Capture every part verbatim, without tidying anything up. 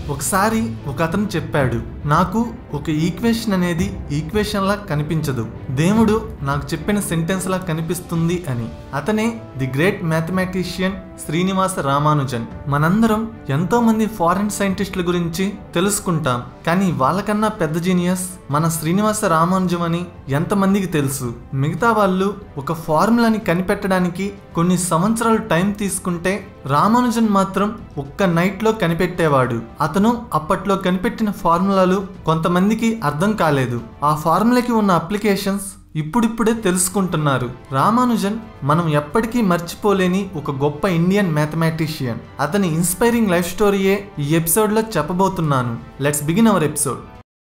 ఒకసారి ఒక అతను చెప్పాడు, నాకు ఒక ఈక్వేషన్ అనేది ఈక్వేషన్ లా కనిపించదు, దేవుడు నాకు చెప్పిన సెంటెన్స్ లా కనిపిస్తుంది అని. అతనే the great mathematician Srinivasa Ramanujan. మనందరం ఎంతో మంది ఫారిన్ సైంటిస్టుల గురించి తెలుసుకుంటాం, కానీ వాళ్ళకన్నా పెద్ద జీనియస్ మన శ్రీనివాస రామానుజం అని ఎంతమందికి తెలుసు? మిగతా వాళ్ళు ఒక ఫార్ములాని కనిపెట్టడానికి కొన్ని సంవత్సరాలు టైం తీసుకుంటే రామానుజన్ మాత్రం ఒక్క నైట్ లో కనిపెట్టేవాడు. అతను అప్పట్లో కనిపెట్టిన ఫార్ములాలు కొంతమందికి అర్థం కాలేదు. ఆ ఫార్ములాకి ఉన్న అప్లికేషన్స్ ఇప్పుడిప్పుడే తెలుసుకుంటున్నారు. రామానుజన్ మనం ఎప్పటికీ మర్చిపోలేని ఒక గొప్ప ఇండియన్ మ్యాథమెటిషియన్. అతని ఇన్స్పైరింగ్ లైఫ్ స్టోరీయే ఈ ఎపిసోడ్ లో చెప్పబోతున్నాను. Let's begin our episode.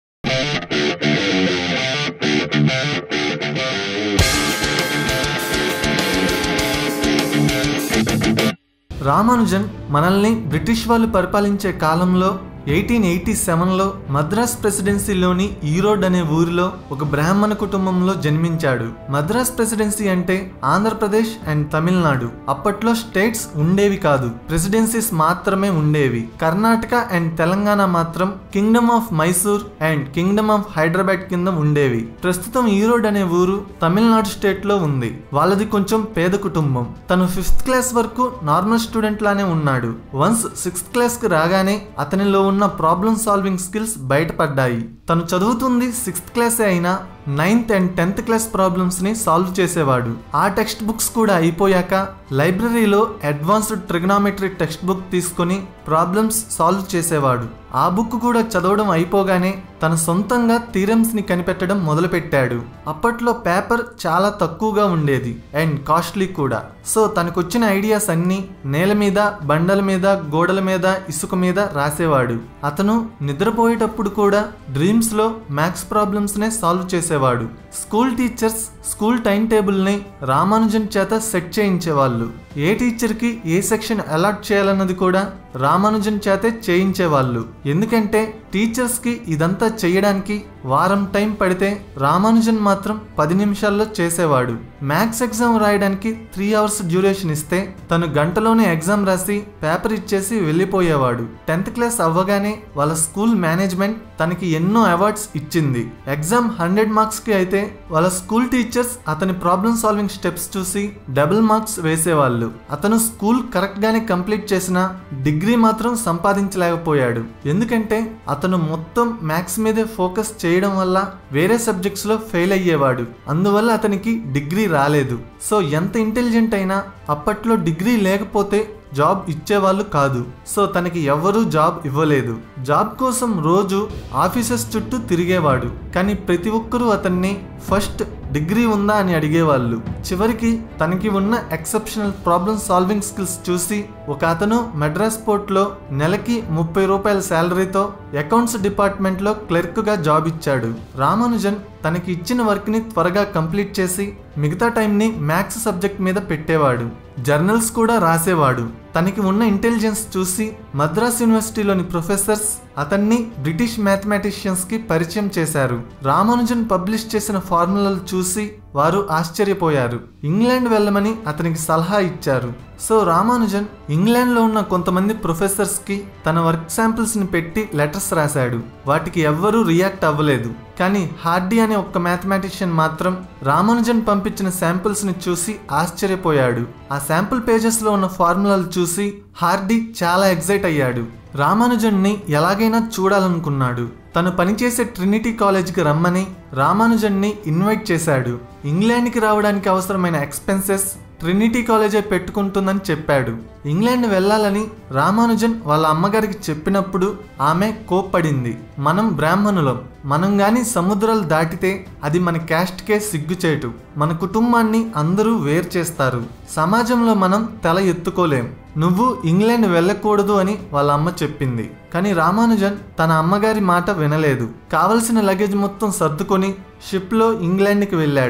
Ramanujan మనల్ని బ్రిటిష్ వాళ్ళు పరిపాలించే కాలంలో ఎయిటీన్ ఎయిటీ సెవెన్లో మద్రాస్ ప్రెసిడెన్సీలోని ఈరోడ్ అనే ఊరిలో ఒక బ్రాహ్మణ కుటుంబంలో జన్మించాడు. మద్రాస్ ప్రెసిడెన్సీ అంటే ఆంధ్రప్రదేశ్ అండ్ తమిళనాడు. అప్పట్లో స్టేట్స్ ఉండేవి కాదు, ప్రెసిడెన్సీస్ మాత్రమే ఉండేవి. కర్ణాటక అండ్ తెలంగాణ మాత్రం kingdom of Mysore and kingdom of Hyderabad కింద ఉండేవి. ప్రస్తుతం ఈరోడ్ అనే ఊరు తమిళనాడు స్టేట్ లో ఉంది. వాళ్ళది కొంచెం పేద కుటుంబం. తను ఫిఫ్త్ క్లాస్ వరకు నార్మల్ స్టూడెంట్ లానే ఉన్నాడు. వన్స్ సిక్స్త్ క్లాస్ కి రాగానే అతనిలో ఉన్న ప్రాబ్లమ్ సాల్వింగ్ స్కిల్స్ బయటపడ్డాయి. తను చదువుతుంది సిక్స్త్ క్లాసే అయినా ninth and tenth class problems ని సాల్వ్ చేసేవాడు. ఆ టెక్స్ట్ బుక్స్ కూడా అయిపోయాక లైబ్రరీలో అడ్వాన్స్డ్ ట్రిగ్నామెట్రీ టెక్స్ట్ బుక్ తీసుకొని ప్రాబ్లమ్స్ సాల్వ్ చేసేవాడు. ఆ బుక్ కూడా చదవడం అయిపోగానే తన సొంతంగా థీరమ్స్ ని కనిపెట్టడం మొదలుపెట్టాడు. అప్పట్లో పేపర్ చాలా తక్కువగా ఉండేది అండ్ కాస్ట్లీ కూడా. సో తనకొచ్చిన ఐడియాస్ అన్ని నేల మీద, బండల మీద, గోడల మీద, ఇసుక మీద రాసేవాడు. అతను నిద్రపోయేటప్పుడు కూడా డ్రీమ్స్ లో మ్యాథ్స్ ప్రాబ్లమ్స్ నే సాల్వ్ చేసేవాడు. School teachers school time table ని రామానుజన్ చేత సెట్ చేయించేవాళ్ళు. ఏ టీచర్ కి ఏ సెక్షన్ అలాట్ చేయాలన్నది కూడా రామానుజన్ చేతే చేయించేవాళ్ళు. ఎందుకంటే టీచర్స్ కి ఇదంతా చేయడానికి వారం టైం పడితే రామానుజన్ మాత్రం పది నిమిషాల్లో చేసేవాడు. మ్యాథ్స్ ఎగ్జామ్ రాయడానికి త్రీ అవర్స్ డ్యూరేషన్ ఇస్తే తను గంటలోనే ఎగ్జామ్ రాసి పేపర్ ఇచ్చేసి వెళ్ళిపోయేవాడు. టెన్త్ క్లాస్ అవ్వగానే వాళ్ళ స్కూల్ మేనేజ్మెంట్ తనకి ఎన్నో అవార్డ్స్ ఇచ్చింది. ఎగ్జామ్ హండ్రెడ్ మార్క్స్ కి అయితే వాళ్ళ స్కూల్ టీచర్స్ అతని ప్రాబ్లమ్ సాల్వింగ్ స్టెప్స్ చూసి డబుల్ మార్క్స్ వేసేవాళ్ళు. అతను స్కూల్ కరెక్ట్ గానే కంప్లీట్ చేసిన డిగ్రీ మాత్రం సంపాదించలేకపోయాడు. ఎందుకంటే అతను మొత్తం మ్యాథ్స్ మీదే ఫోకస్ చేయడం వల్ల వేరే సబ్జెక్ట్స్ లో ఫెయిల్ అయ్యేవాడు. అందువల్ల అతనికి డిగ్రీ రాలేదు. సో ఎంత ఇంటెలిజెంట్ అయినా అప్పట్లో డిగ్రీ లేకపోతే జాబ్ ఇచ్చేవాళ్ళు కాదు. సో తనకి ఎవ్వరూ జాబ్ ఇవ్వలేదు. జాబ్ కోసం రోజు ఆఫీసెస్ చుట్టూ తిరిగేవాడు. కానీ ప్రతి ఒక్కరూ అతన్ని ఫస్ట్ డిగ్రీ ఉందా అని అడిగేవాళ్ళు. చివరికి తనకి ఉన్న ఎక్సెప్షనల్ ప్రాబ్లమ్ సాల్వింగ్ స్కిల్స్ చూసి ఒక అతను మెడ్రాస్ పోర్ట్ లో నెలకి ముప్పై రూపాయల శాలరీతో అకౌంట్స్ డిపార్ట్మెంట్ లో క్లర్క్ గా జాబ్ ఇచ్చాడు. రామానుజన్ తనకి ఇచ్చిన వర్క్ ని త్వరగా కంప్లీట్ చేసి మిగతా టైం ని మ్యాథ్స్ సబ్జెక్ట్ మీద పెట్టేవాడు. జర్నల్స్ కూడా రాసేవాడు. తనకి ఉన్న ఇంటెలిజెన్స్ చూసి మద్రాస్ యూనివర్సిటీలోని ప్రొఫెసర్స్ అతన్ని బ్రిటిష్ మ్యాథమెటిషియన్స్ కి పరిచయం చేశారు. రామానుజన్ పబ్లిష్ చేసిన ఫార్ములాలు చూసి వారు ఆశ్చర్యపోయారు. ఇంగ్లాండ్ వెళ్ళమని అతనికి సలహా ఇచ్చారు. సో రామానుజన్ ఇంగ్లాండ్ లో ఉన్న కొంతమంది ప్రొఫెసర్స్ కి తన వర్క్ శాంపిల్స్ ని పెట్టి లెటర్స్ రాశాడు. వాటికి ఎవ్వరూ రియాక్ట్ అవ్వలేదు. కానీ హార్డీ అనే ఒక్క మ్యాథమెటిషియన్ మాత్రం రామానుజన్ పంపించిన శాంపిల్స్ ని చూసి ఆశ్చర్యపోయాడు. ఆ శాంపుల్ పేజెస్ లో ఉన్న ఫార్ములాలు చూసి హార్డీ చాలా ఎక్సైట్ అయ్యాడు. రామానుజన్ ని ఎలాగైనా చూడాలనుకున్నాడు. తను పనిచేసే ట్రినిటీ కాలేజ్కి రమ్మని రామానుజన్ ని ఇన్వైట్ చేశాడు. ఇంగ్లాండ్కి రావడానికి అవసరమైన ఎక్స్పెన్సెస్ ట్రినిటీ కాలేజే పెట్టుకుంటుందని చెప్పాడు. ఇంగ్లాండ్ వెళ్ళాలని రామానుజన్ వాళ్ళ అమ్మగారికి చెప్పినప్పుడు ఆమె కోప్పడింది. మనం బ్రాహ్మణులం, మనం గాని సముద్రాలు దాటితే అది మన క్యాస్ట్కే సిగ్గుచేటు. మన కుటుంబాన్ని అందరూ వేరు చేస్తారు. సమాజంలో మనం తల ఎత్తుకోలేం. నువ్వు ఇంగ్లాండ్ వెళ్ళకూడదు అని వాళ్ళ అమ్మ చెప్పింది. కానీ రామానుజన్ తన అమ్మగారి మాట వినలేదు. కావలసిన లగేజ్ మొత్తం సర్దుకొని షిప్ లో ఇంగ్లాండ్కి వెళ్ళాడు.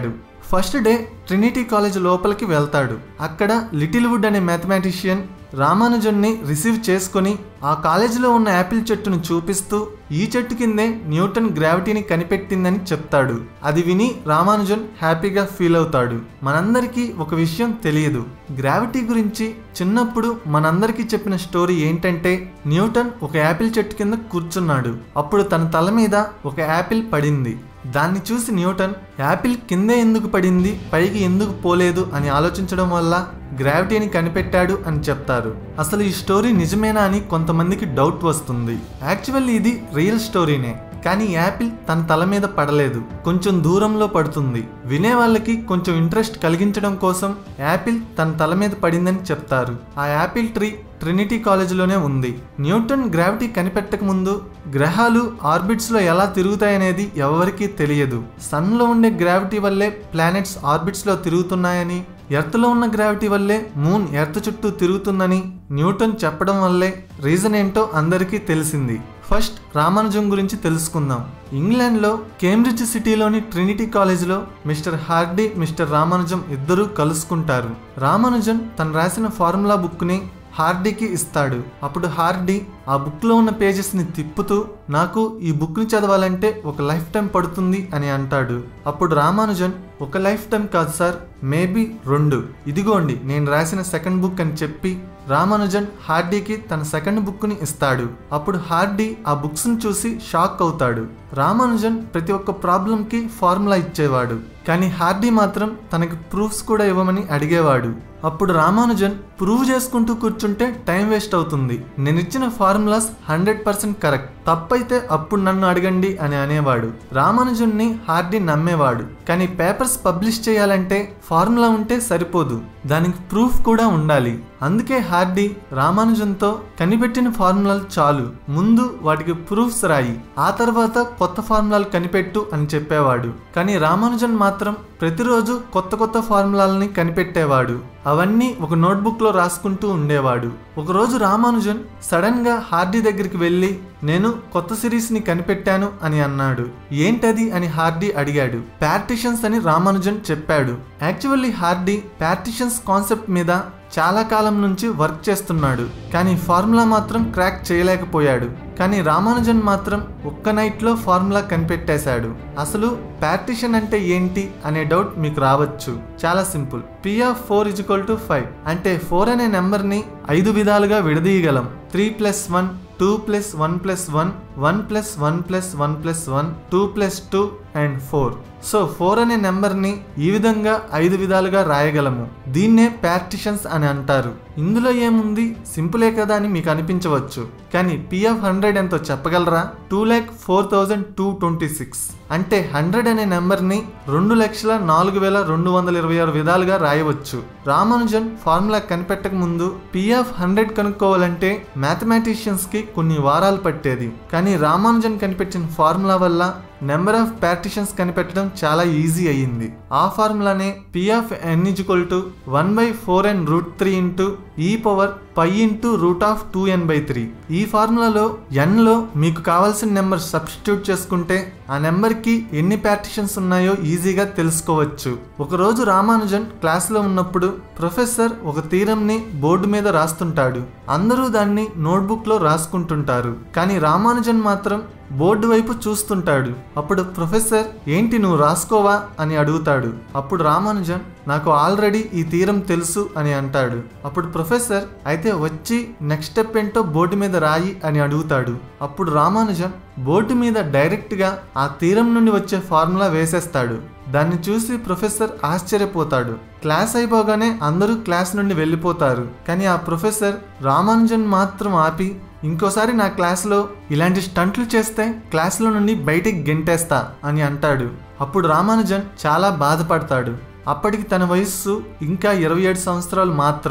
ఫస్ట్ డే ట్రినిటీ కాలేజ్ లోపలికి వెళ్తాడు. అక్కడ లిటిల్ వుడ్ అనే మ్యాథమెటిషియన్ రామానుజన్ని రిసీవ్ చేసుకుని ఆ కాలేజీలో ఉన్న యాపిల్ చెట్టును చూపిస్తూ ఈ చెట్టు కిందే న్యూటన్ గ్రావిటీని కనిపెట్టిందని చెప్తాడు. అది విని రామానుజన్ హ్యాపీగా ఫీల్ అవుతాడు. మనందరికీ ఒక విషయం తెలియదు. గ్రావిటీ గురించి చిన్నప్పుడు మనందరికీ చెప్పిన స్టోరీ ఏంటంటే న్యూటన్ ఒక యాపిల్ చెట్టు కింద కూర్చున్నాడు. అప్పుడు తన తల మీద ఒక యాపిల్ పడింది. దాన్ని చూసి న్యూటన్ యాపిల్ కిందే ఎందుకు పడింది, పైకి ఎందుకు పోలేదు అని ఆలోచించడం వల్ల గ్రావిటీని కనిపెట్టాడు అని చెప్తారు. అసలు ఈ స్టోరీ నిజమేనా అని కొంతమందికి డౌట్ వస్తుంది. యాక్చువల్లీ ఇది రియల్ స్టోరీనే, కానీ యాపిల్ తన తల మీద పడలేదు, కొంచెం దూరంలో పడుతుంది. వినే వాళ్ళకి కొంచెం ఇంట్రెస్ట్ కలిగించడం కోసం యాపిల్ తన తల మీద పడిందని చెప్తారు. ఆ యాపిల్ ట్రీ ట్రినిటీ కాలేజీలోనే ఉంది. న్యూటన్ గ్రావిటీ కనిపెట్టక ముందు గ్రహాలు ఆర్బిట్స్ లో ఎలా తిరుగుతాయనేది ఎవరికీ తెలియదు. సన్ లో ఉండే గ్రావిటీ వల్లే ప్లానెట్స్ ఆర్బిట్స్ లో తిరుగుతున్నాయని, ఎర్త్ లో ఉన్న గ్రావిటీ వల్లే మూన్ ఎర్త్ చుట్టూ తిరుగుతుందని న్యూటన్ చెప్పడం వల్లే రీజన్ ఏంటో అందరికీ తెలిసింది. ఫస్ట్ రామానుజం గురించి తెలుసుకుందాం. ఇంగ్లాండ్ లో కేంబ్రిడ్జ్ సిటీలోని ట్రినిటీ కాలేజీలో మిస్టర్ హార్డీ, మిస్టర్ రామానుజం ఇద్దరూ కలుసుకుంటారు. రామానుజన్ తను రాసిన ఫార్ములా బుక్ ని హార్డీకి ఇస్తాడు. అప్పుడు హార్డీ ఆ బుక్ లో ఉన్న పేజెస్ ని తిప్పుతూ నాకు ఈ బుక్ ని చదవాలంటే ఒక లైఫ్ టైం పడుతుంది అని అంటాడు. అప్పుడు రామానుజన్ ఒక లైఫ్ టైం కాదు సార్, మేబీ రెండు, ఇదిగోండి నేను రాసిన సెకండ్ బుక్ అని చెప్పి రామానుజన్ హార్డీకి తన సెకండ్ బుక్ ని ఇస్తాడు. అప్పుడు హార్డీ ఆ బుక్స్ ని చూసి షాక్ అవుతాడు. రామానుజన్ ప్రతి ఒక్క ప్రాబ్లం కి ఫార్ములా ఇచ్చేవాడు, కానీ హార్డీ మాత్రం తనకి ప్రూఫ్స్ కూడా ఇవ్వమని అడిగేవాడు. అప్పుడు రామానుజన్ ప్రూవ్ చేసుకుంటూ కూర్చుంటే టైం వేస్ట్ అవుతుంది, నేను ఇచ్చిన ఫార్ములాస్ హండ్రెడ్ పర్సెంట్ కరెక్ట్, తప్పైతే అప్పుడు నన్ను అడగండి అని అనేవాడు. రామానుజన్ని హార్డీ నమ్మేవాడు, కానీ పేపర్స్ పబ్లిష్ చేయాలంటే ఫార్ములా ఉంటే సరిపోదు, దానికి ప్రూఫ్ కూడా ఉండాలి. అందుకే హార్డీ రామానుజన్తో కనిపెట్టిన ఫార్ములాలు చాలు, ముందు వాటికి ప్రూఫ్స్ రాయి, ఆ తర్వాత కొత్త ఫార్ములాలు కనిపెట్టు అని చెప్పేవాడు. కానీ రామానుజన్ మాత్రం ప్రతిరోజు కొత్త కొత్త ఫార్ములాలని కనిపెట్టేవాడు. అవన్నీ ఒక నోట్బుక్ లో రాసుకుంటూ ఉండేవాడు. ఒకరోజు రామానుజన్ సడన్ గా హార్డీ దగ్గరికి వెళ్ళి నేను కొత్త సిరీస్ ని కనిపెట్టాను అని అన్నాడు. ఏంటది అని హార్డీ అడిగాడు. పార్టిషన్స్ అని రామానుజన్ చెప్పాడు. యాక్చువల్లీ హార్డీ పార్టిషన్స్ కాన్సెప్ట్ మీద చాలా కాలం నుంచి వర్క్ చేస్తున్నాడు, కానీ ఫార్ములా మాత్రం క్రాక్ చేయలేకపోయాడు. కానీ రామానుజన్ మాత్రం ఒక్క నైట్ లో ఫార్ములా కనిపెట్టేశాడు. అసలు పార్టిషన్ అంటే ఏంటి అనే డౌట్ మీకు రావచ్చు. చాలా simple. P of four is equal to five అంటే ఫోర్ అనే నెంబర్ ని ఐదు విధాలుగా విడదీయగలం. Three plus one, two plus one plus one, one plus one plus one plus one, two plus two and four. So four అనే number ని ఈ విధంగా ఐదు విధాలుగా రాయగలము. దీన్నే పార్టిషన్స్ అని అంటారు. ఇందులో ఏముంది, సింపులే కదా అని మీకు అనిపించవచ్చు, కానీ పి ఆఫ్ హండ్రెడ్ ఎంతో చెప్పగలరా? Two lakh four thousand two twenty six అంటే హండ్రెడ్ అనే నెంబర్ ని రెండు లక్షల నాలుగు వేల రెండు వందల ఇరవై ఆరు విధాలుగా రాయవచ్చు. రామానుజన్ ఫార్ములా కనిపెట్టక ముందు పి ఆఫ్ హండ్రెడ్ కనుక్కోవాలంటే మ్యాథమెటిషియన్స్ కి కొన్ని వారాలు పట్టేది, కానీ రామానుజన్ కనిపెట్టిన ఫార్ములా వల్ల నెంబర్ ఆఫ్ పార్టిషన్స్ కనిపెట్టడం చాలా ఈజీ అయ్యింది. ఆ ఫార్ములానే P of N is equal to one by four N root three into e power pi into root of two N by three. ఈ ఫార్ములాలో ఎన్ లో మీకు కావాల్సిన నెంబర్ సబ్స్టిట్యూట్ చేసుకుంటే ఆ నెంబర్ కి ఎన్ని పార్టిషన్స్ ఉన్నాయో ఈజీగా తెలుసుకోవచ్చు. ఒకరోజు రామానుజన్ క్లాస్ లో ఉన్నప్పుడు ప్రొఫెసర్ ఒక థీరం ని బోర్డు మీద రాస్తుంటాడు. అందరూ దాన్ని నోట్బుక్ లో రాసుకుంటుంటారు, కానీ రామానుజన్ మాత్రం బోర్డు వైపు చూస్తుంటాడు. అప్పుడు ప్రొఫెసర్ ఏంటి నువ్వు రాసుకోవా అని అడుగుతాడు. అప్పుడు రామానుజన్ నాకు ఆల్రెడీ ఈ థీరం తెలుసు అని అంటాడు. అప్పుడు ప్రొఫెసర్ అయితే వచ్చి నెక్స్ట్ స్టెప్ ఏంటో బోర్డు మీద రాయి అని అడుగుతాడు. అప్పుడు రామానుజన్ బోర్డు మీద డైరెక్ట్ గా ఆ థీరం నుండి వచ్చే ఫార్ములా వేసేస్తాడు. దాన్ని చూసి ప్రొఫెసర్ ఆశ్చర్యపోతాడు. క్లాస్ అయిపోగానే అందరూ క్లాస్ నుండి వెళ్ళిపోతారు, కానీ ఆ ప్రొఫెసర్ రామానుజన్ మాత్రం ఆపి ఇంకోసారి నా క్లాస్లో ఇలాంటి స్టంట్లు చేస్తే క్లాస్లో నుండి బయటికి గెంటేస్తా అని అంటాడు. అప్పుడు రామానుజన్ చాలా బాధపడతాడు. అప్పటికి తన వయస్సు ఇంకా ఇరవై ఏడు సంవత్సరాలు మాత్రమే.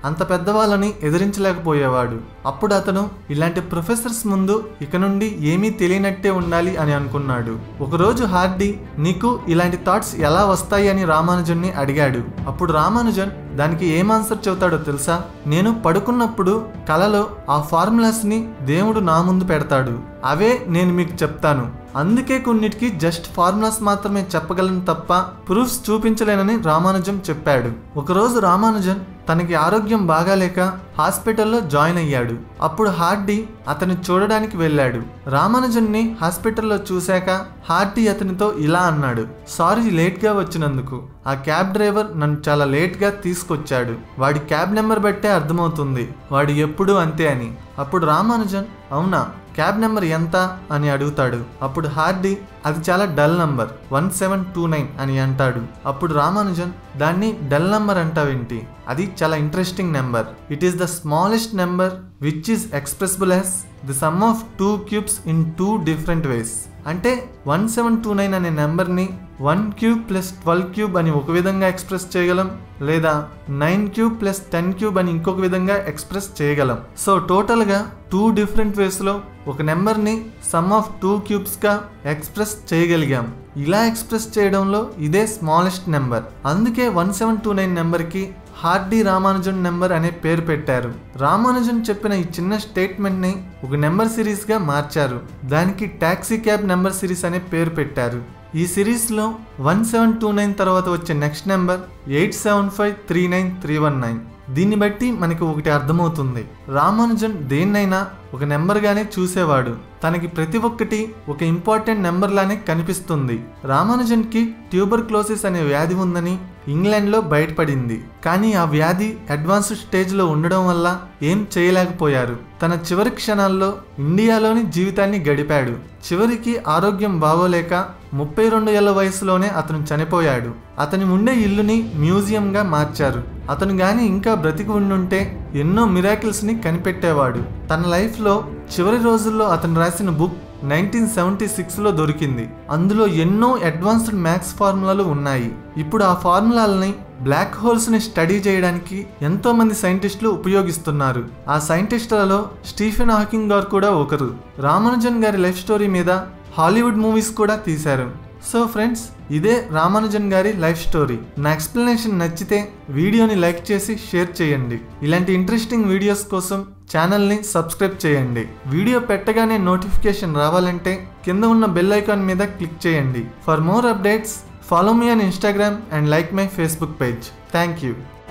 అంత పెద్దవాళ్ళని ఎదిరించలేకపోయేవాడు. అప్పుడు అతను ఇలాంటి ప్రొఫెసర్స్ ముందు ఇక నుండి ఏమీ తెలియనట్టే ఉండాలి అని అనుకున్నాడు. ఒకరోజు హార్డీ నీకు ఇలాంటి థాట్స్ ఎలా వస్తాయి అని రామానుజన్ని అడిగాడు. అప్పుడు రామానుజన్ దానికి ఏం ఆన్సర్ చెబుతాడో తెలుసా? నేను పడుకున్నప్పుడు కలలో ఆ ఫార్ములాస్ ని దేవుడు నా ముందు పెడతాడు, అవే నేను మీకు చెప్తాను. అందుకే కొన్నిటికి జస్ట్ ఫార్ములాస్ మాత్రమే చెప్పగలను తప్ప ప్రూఫ్స్ చూపించలేనని రామానుజన్ చెప్పాడు. ఒకరోజు రామానుజన్ తనకి ఆరోగ్యం బాగాలేక హాస్పిటల్లో జాయిన్ అయ్యాడు. అప్పుడు హార్డీ అతన్ని చూడడానికి వెళ్ళాడు. రామానుజన్ని హాస్పిటల్లో చూశాక హార్డీ అతనితో ఇలా అన్నాడు, సారీ లేట్ గా వచ్చినందుకు. ఆ క్యాబ్ డ్రైవర్ నన్ను చాలా లేట్ గా తీసుకొచ్చాడు. వాడి క్యాబ్ నెంబర్ బట్టే అర్థమవుతుంది వాడు ఎప్పుడు అంతే అని. అప్పుడు రామానుజన్ అవునా, క్యాబ్ నెంబర్ ఎంత అని అడుగుతాడు. అప్పుడు హార్డీ అది చాలా dull number one seven two nine అని అంటాడు. అప్పుడు రామానుజన్ దాన్ని డల్ నంబర్ అంటావేంటి, అది చాలా interesting number. It is the smallest number which is expressible as the sum of two cubes in two different ways. అంటే వన్ సెవెన్ టూ నైన్ అనే నెంబర్ని one cube plus twelve cube అని ఒక విధంగా express చేయగలం, లేదా nine cube plus ten cube అని ఇంకొక విధంగా ఎక్స్ప్రెస్ చేయగలం. సో టోటల్గా టూ డిఫరెంట్ వేస్లో ఒక నెంబర్ని సమ్ ఆఫ్ టూ క్యూబ్స్గా ఎక్స్ప్రెస్ చేయగలిగాం. ఇలా ఎక్స్ప్రెస్ చేయడంలో ఇదే స్మాలెస్ట్ నెంబర్. అందుకే వన్ సెవెన్ టూ నైన్ నెంబర్కి హార్డీ రామానుజన్ నెంబర్ అనే పేరు పెట్టారు. రామానుజన్ చెప్పిన ఈ చిన్న స్టేట్మెంట్ ని ఒక నెంబర్ సిరీస్ గా మార్చారు. దానికి టాక్సీ క్యాబ్ నెంబర్ సిరీస్ అనే పేరు పెట్టారు. ఈ సిరీస్ లో వన్ సెవెన్ టూ నైన్ తర్వాత వచ్చే next number eight seven five three nine three one nine. దీన్ని బట్టి మనకి ఒకటి అర్థమవుతుంది, రామానుజన్ దేన్నైనా ఒక నెంబర్ గానే చూసేవాడు. తనకి ప్రతి ఒక్కటి ఒక ఇంపార్టెంట్ నెంబర్ లానే కనిపిస్తుంది. రామానుజన్ కి ట్యూబర్ క్లోసిస్ అనే వ్యాధి ఉందని ఇంగ్లాండ్ లో బయటపడింది. కానీ ఆ వ్యాధి అడ్వాన్స్డ్ స్టేజ్ లో ఉండడం వల్ల ఏం చేయలేకపోయారు. తన చివరి క్షణాల్లో ఇండియాలోని జీవితాన్ని గడిపాడు. చివరికి ఆరోగ్యం బాగోలేక ముప్పై రెండు ఏళ్ల వయసులోనే అతను చనిపోయాడు. అతని ఉండే ఇల్లుని మ్యూజియం గా మార్చారు. అతను గాని ఇంకా బ్రతికి ఉండుంటే ఎన్నో మిరాకిల్స్ ని కనిపెట్టేవాడు. తన లైఫ్ లో చివరి రోజుల్లో అతను రాసిన బుక్ నైన్టీన్ సెవెంటీ సిక్స్ లో దొరికింది. అందులో ఎన్నో అడ్వాన్స్డ్ మ్యాథ్స్ ఫార్ములాలు ఉన్నాయి. ఇప్పుడు ఆ ఫార్ములాలని బ్లాక్ హోల్స్ ని స్టడీ చేయడానికి ఎంతో మంది సైంటిస్టులు ఉపయోగిస్తున్నారు. ఆ సైంటిస్టులలో స్టీఫెన్ హాకింగ్ గారు కూడా ఒకరు. రామానుజన్ గారి లైఫ్ స్టోరీ మీద హాలీవుడ్ మూవీస్ కూడా తీశారు. సో ఫ్రెండ్స్, ఇదే రామానుజన్ గారి లైఫ్ స్టోరీ. నా ఎక్స్ప్లెనేషన్ నచ్చితే వీడియోని లైక్ చేసి షేర్ చేయండి. ఇలాంటి ఇంట్రెస్టింగ్ వీడియోస్ కోసం ఛానల్ని సబ్స్క్రైబ్ చేయండి. వీడియో పెట్టగానే నోటిఫికేషన్ రావాలంటే కింద ఉన్న బెల్ ఐకాన్ మీద క్లిక్ చేయండి. For more updates follow me on Instagram and like my Facebook page. Thank you.